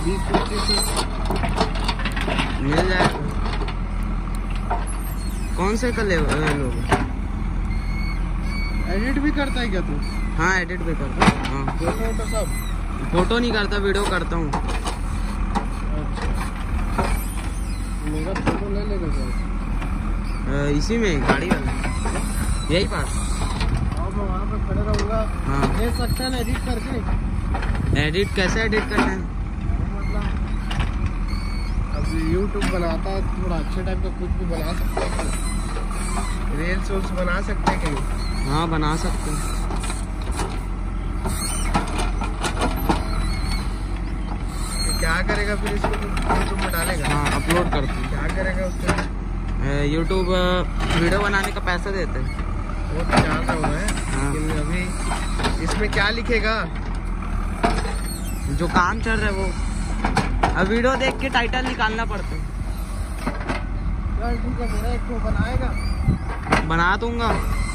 20-25 मिल जाएगा। कौन से का लोग एडिट भी करता है क्या तू? हाँ एडिट भी करता हूँ। हाँ फोटो सब? फोटो नहीं करता, वीडियो करता हूँ। अच्छा, मेरा फोटो ले लेगा क्या? इसी में गाड़ी वाला यही पास। और मैं वहाँ पे खड़े रहूँगा। हाँ ले सकते हैं एडिट करके? एडिट कैसे एडिट करना है? मतलब अब यूट्यूब बनाता है, थोड़ा अच्छे टाइप का कुछ भी बना सकते हैं, रील्स वील्स बना सकते हैं कहीं? हाँ बना सकते हैं। तो क्या करेगा फिर इसको? यूट्यूब में डालेगा? हाँ अपलोड करते हैं। क्या करेगा उसके? यूट्यूब वीडियो बनाने का पैसा देते हैं। वो तो जान रहा हूँ मैं। हाँ। लेकिन अभी इसमें क्या लिखेगा? जो काम चल रहा है वो, अब वीडियो देख के टाइटल निकालना पड़ता है। यार ठीक है, मेरा एक तो बनाएगा। बना दूंगा।